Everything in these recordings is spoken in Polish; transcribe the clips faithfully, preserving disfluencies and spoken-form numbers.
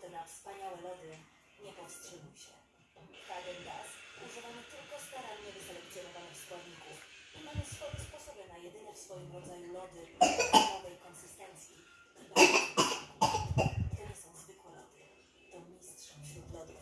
ochotę na wspaniałe lody, nie powstrzymuj się. Häagen-Dazs używamy tylko starannie wyselekcjonowanych składników i mamy swoje sposoby na jedyne w swoim rodzaju lody o nowej konsystencji. To nie są zwykłe lody, to mistrz wśród lodów.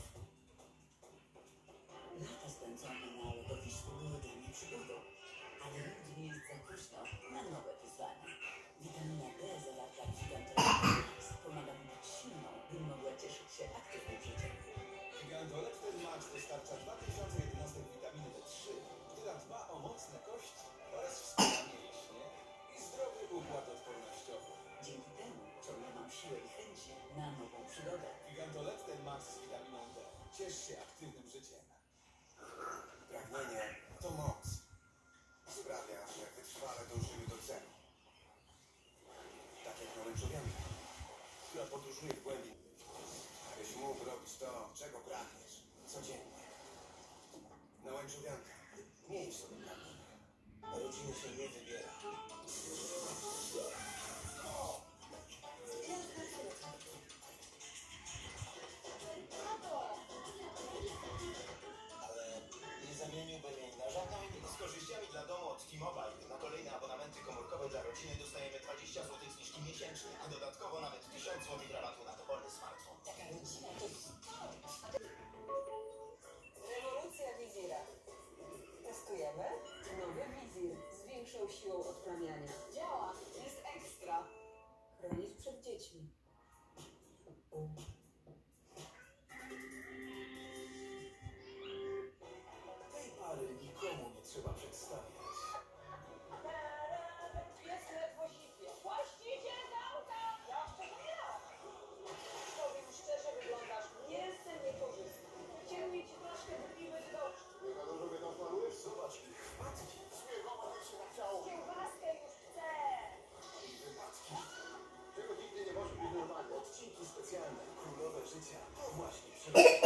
Lata spędzone na lodowisku były dla mnie przygodą, ale nigdy nie jest za późno na nowe wyzwania. Witamina D zawarta w Gigantolekten pomaga mi być silną, bym mogła cieszyć się aktywnym życiem. Gigantolekten Max dostarcza dwa tysiące jedenastek witaminy D trzy, która dba o mocne kości oraz wspiera mięśnie i zdrowy układ odpornościowy. Dzięki temu ciągle mam siłę i chęci na nową przygodę. Gigantolekten Max z witaminą D. Ciesz się aktywnym życiem. Pragnienie to moc. Sprawia, że wytrwale dążymy do celu. Tak jak nałęczowianka, która podróżuje w głębi, abyś mógł robić to, czego pragniesz codziennie. Nałęczowianka. Miej w sobie pragnienie. Rodziny się nie wybiera. Ale nie zamieniłbym jej na żadną inną. Z korzyściami dla domu od T-Mobile na kolejne abonamenty komórkowe dla rodziny dostajemy dwadzieścia złotych zniżki miesięcznie, a dodatkowo nawet tysiąc złotych rabatu na dowolny smartfon. Taka rodzina to Rewolucja Wizira. Testujemy. Nowy Wizir z większą siłą odprawiania. Działa. Jest ekstra. Chronić przed dziećmi. Tej pary nikomu nie trzeba przedstawiać. Jest ledwo sipie. Właściciel auta! Jeszcze to ja! Powiem szczerze, wyglądasz mięsem niekorzystnym. Kieruje ci troszkę wypiły z oczu. Chyba dużo by tam planujesz? Zobacz ich wpadki. Śmiechowa mi się chciało. Kiełbaskę już chcę! I wypadki. Czego nigdy nie może być normalnie. Odcinki specjalne, królowe życia. To właśnie przyroda.